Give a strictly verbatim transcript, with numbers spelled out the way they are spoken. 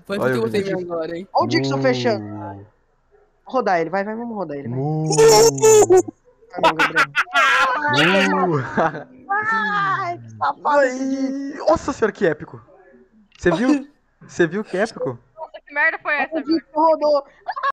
Foi Olha que o eu botei vídeo. agora, hein? Olha o Dixon Mu. fechando. Vou rodar ele, vai, vai, vamos rodar ele. Vai. Mu. Ah, não, Gabriel. Mu. Ai, que safado esse Dixon. Ai, nossa senhora, que épico. Você viu? Você viu que épico? Nossa, que merda foi essa, O velho? Dixon rodou.